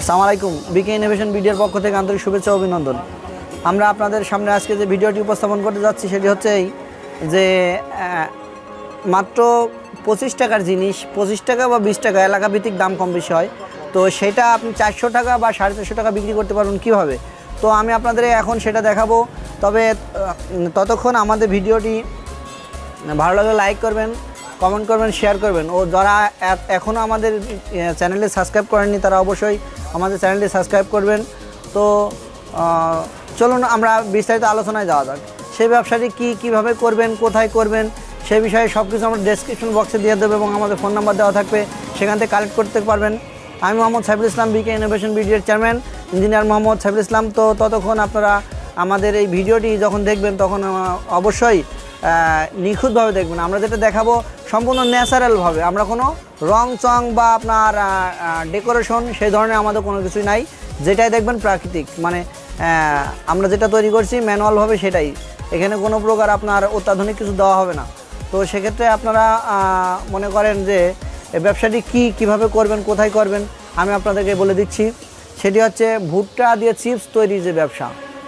আসসালামু আলাইকুম। বিকে ইনোভেশন ভিডিওর পক্ষ থেকে আন্তরিক শুভেচ্ছা ও অভিনন্দন। আমরা আপনাদের সামনে আজকে যে ভিডিওটি উপস্থাপন করতে যাচ্ছি সেটি হচ্ছে এই যে মাত্র 25 টাকার জিনিস 25 টাকা বা 20 টাকা এলাকাভিত্তিক দাম কম বেশি হয়, তো সেটা আপনি 400 টাকা বা 450 টাকা বিক্রি করতে পারবেন কীভাবে। তো আমি আপনাদের এখন সেটা দেখাবো। তবে ততক্ষণ আমাদের ভিডিওটি ভালো লাগলে লাইক করবেন, কমেন্ট করবেন, শেয়ার করবেন, ও যারা এখনও আমাদের চ্যানেলে সাবস্ক্রাইব করেননি তারা অবশ্যই আমাদের চ্যানেলটি সাবস্ক্রাইব করবেন। তো চলুন আমরা বিস্তারিত আলোচনায় যাওয়া যাক। সেই ব্যবসাটি কীভাবে করবেন, কোথায় করবেন, সেই বিষয়ে সব কিছু আমরা ডেসক্রিপশন বক্সে দিয়ে দেবো এবং আমাদের ফোন নাম্বার দেওয়া থাকবে, সেখান থেকে কালেক্ট করতে পারবেন। আমি মোহাম্মদ সাইফুল ইসলাম, বিকে ইনোভেশন ভিডিওর চেয়ারম্যান ইঞ্জিনিয়ার মোহাম্মদ সাইফুল ইসলাম। তো ততক্ষণ আপনারা আমাদের এই ভিডিওটি যখন দেখবেন তখন অবশ্যই নিখুঁতভাবে দেখবেন। আমরা যেটা দেখাবো সম্পূর্ণ ন্যাচারালভাবে, আমরা কোনো রং চং বা আপনার ডেকোরেশন সেই ধরনের আমাদের কোনো কিছুই নাই। যেটাই দেখবেন প্রাকৃতিক, মানে আমরা যেটা তৈরি করছি ম্যানুয়ালভাবে সেটাই, এখানে কোনো প্রকার আপনার অত্যাধুনিক কিছু দেওয়া হবে না। তো সেক্ষেত্রে আপনারা মনে করেন যে এই ব্যবসাটি কীভাবে করবেন, কোথায় করবেন, আমি আপনাদেরকে বলে দিচ্ছি। সেটি হচ্ছে ভুট্টা দিয়ে চিপস তৈরির যে ব্যবসা।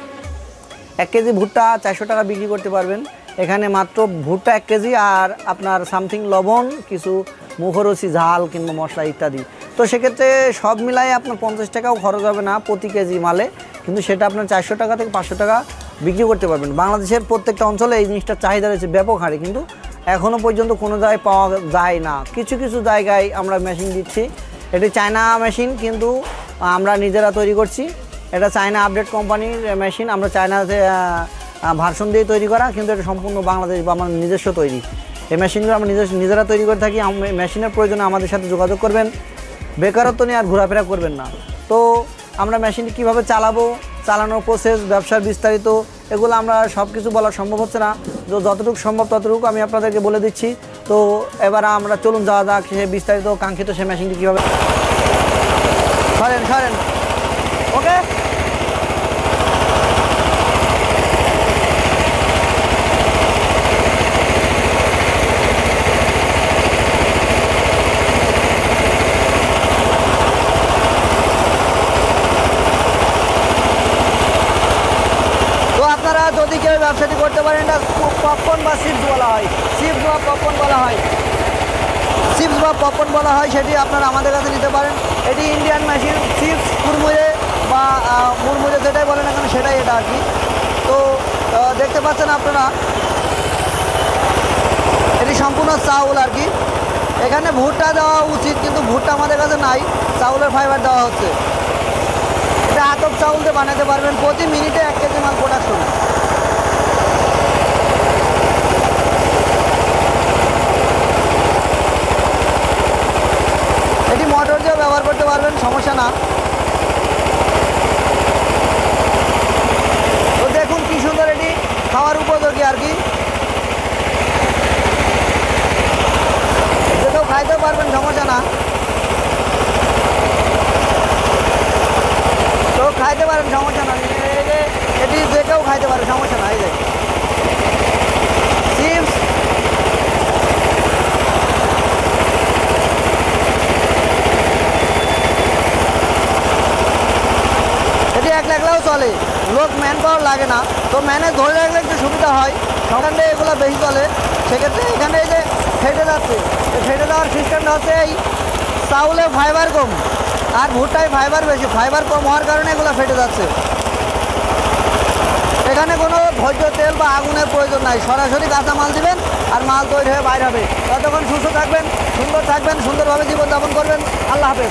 1 কেজি ভুট্টা 400 টাকা বিক্রি করতে পারবেন। এখানে মাত্র ভুট্টা 1 কেজি আর আপনার সামথিং লবণ, কিছু মুখরোচি ঝাল কিংবা মশলা ইত্যাদি। তো সেক্ষেত্রে সব মিলাই আপনার 50 টাকাও খরচ হবে না প্রতি কেজি মালে, কিন্তু সেটা আপনার 400 টাকা থেকে 500 টাকা বিক্রি করতে পারবেন। বাংলাদেশের প্রত্যেকটা অঞ্চলে এই জিনিসটার চাহিদা রয়েছে ব্যাপক হারে, কিন্তু এখনও পর্যন্ত কোনো জায়গায় পাওয়া যায় না। কিছু কিছু জায়গায় আমরা মেশিন দিচ্ছি। এটি চায়না মেশিন, কিন্তু আমরা নিজেরা তৈরি করছি। এটা চায়না আপডেট কোম্পানির মেশিন, আমরা চায়নাতে ভার্সন দিয়ে তৈরি করা, কিন্তু এটা সম্পূর্ণ বাংলাদেশ বা আমার নিজস্ব তৈরি। এই মেশিনগুলো আমরা নিজেরা তৈরি করে থাকি। মেশিনের প্রয়োজনে আমাদের সাথে যোগাযোগ করবেন, বেকারত্ব নিয়ে আর ঘোরাফেরা করবেন না। তো আমরা মেশিনটি কীভাবে চালাবো, চালানোর প্রসেস, ব্যবসার বিস্তারিত, এগুলো আমরা সব কিছু বলা সম্ভব হচ্ছে না। তো যতটুকু সম্ভব ততটুকু আমি আপনাদেরকে বলে দিচ্ছি। তো এবার আমরা চলুন যাওয়া যাক সে বিস্তারিত কাঙ্ক্ষিত সে মেশিনটি কীভাবে সরেন ওকে। আপনারা যদি কেউ ব্যবসাটি করতে পারেন, এটা পপকর্ন বা চিপস বলা হয়, চিপস বা পপকর্ন বলা হয়, চিপস বা পপকর্ন বলা হয়, সেটি আপনারা আমাদের কাছে নিতে পারেন। এটি ইন্ডিয়ান মেশিন, চিপস কুরমুরে বা মুরমুরে যেটাই বলেন না কেন সেটাই এটা আর কি। তো দেখতে পাচ্ছেন আপনারা, এটি সম্পূর্ণ চাউল আর কি। এখানে ভুট্টা দেওয়া উচিত, কিন্তু ভুট্টা আমাদের কাছে নাই, চাউলের ফাইবার দেওয়া হচ্ছে। এটা আতপ চাউল দিয়ে বানাতে পারবেন। প্রতি মিনিটে 1 কেজি মাল প্রোডাকশন। এটি মোটর দিয়ে ব্যবহার করতে পারবেন, সমস্যা না। তো দেখুন কি সুন্দর, এটি খাওয়ার উপযোগী আর কি। যেটাও খাইতে পারবেন, সমস্যা না। তো খাইতে পারেন, সমস্যা না। এটি যে কেউ খাইতে পারে, সমস্যা না। এই যে চিপস, এটি একলাও চলে, লোক ম্যান পাওয়ার লাগে না। তো ম্যানে ধরে রাখলে একটু সুবিধা হয়, সকালে এগুলো বেশি চলে। সেক্ষেত্রে এখানে এই যে ফেটে যাচ্ছে, ফেটে দেওয়ার সিস্টেমটা হচ্ছে এই চাউলে ফাইবার কম আর ভুট্টায় ফাইবার বেশি, ফাইবার কম হওয়ার কারণে এগুলো ফেটে যাচ্ছে। এখানে কোনো ভোজ্য তেল বা আগুনের প্রয়োজন নাই, সরাসরি কাঁচামাল দিবেন আর মাল তৈরি হয়ে বাইরে হবে। ততক্ষণ সুস্থ থাকবেন, সুন্দর থাকবেন, সুন্দরভাবে জীবনযাপন করবেন। আল্লাহ হাফেজ।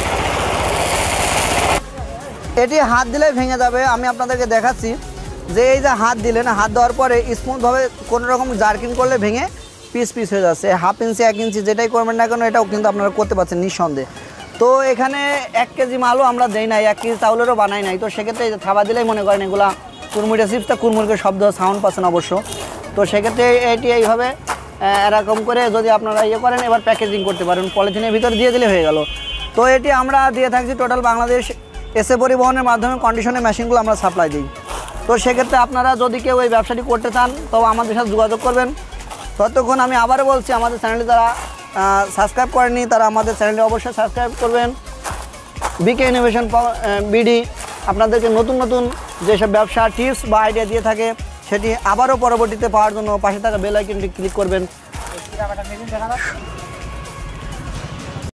এটি হাত দিলেই ভেঙে যাবে। আমি আপনাদেরকে দেখাচ্ছি যে এই যে হাত দিলেন, হাত দেওয়ার পরে স্মুথভাবে কোনো রকম জার্কিং করলে ভেঙে পিস হয়ে যাচ্ছে। 1/2 ইঞ্চি 1 ইঞ্চি যেটাই করবেন না কেন, এটাও কিন্তু আপনারা করতে পারছেন নিঃসন্দেহে। তো এখানে 1 কেজি মালও আমরা দেই নাই, 1 কেজি চাউলেরও বানাই নাই। তো সেক্ষেত্রে থাবা দিলেই মনে করেন এগুলা কুরমুড়ে চিপসটা, কুরমুড়ির শব্দ সাউন্ড পাচ্ছেন অবশ্য। তো সেক্ষেত্রে এটি এইভাবে এরকম করে যদি আপনারা ইয়ে করেন, এবার প্যাকেজিং করতে পারেন, পলিথিনের ভিতরে দিয়ে দিলে হয়ে গেল। তো এটি আমরা দিয়ে থাকছি টোটাল বাংলাদেশ। এসএ পরিবহনের মাধ্যমে কন্ডিশনের মেশিনগুলো আমরা সাপ্লাই দিই। তো সেক্ষেত্রে আপনারা যদি কেউ এই ব্যবসাটি করতে চান তবে আমাদের সাথে যোগাযোগ করবেন। ততক্ষণ আমি আবারও বলছি, আমাদের চ্যানেলে যারা সাবস্ক্রাইব করেননি তারা আমাদের চ্যানেলে অবশ্যই সাবস্ক্রাইব করবেন। বিকে ইনোভেশন বিডি আপনাদেরকে নতুন নতুন যেসব ব্যবসা টিপস বা আইডিয়া দিয়ে থাকে সেটি আবারও পরবর্তীতে পাওয়ার জন্য পাশে থাকা বেল আইকনটি ক্লিক করবেন।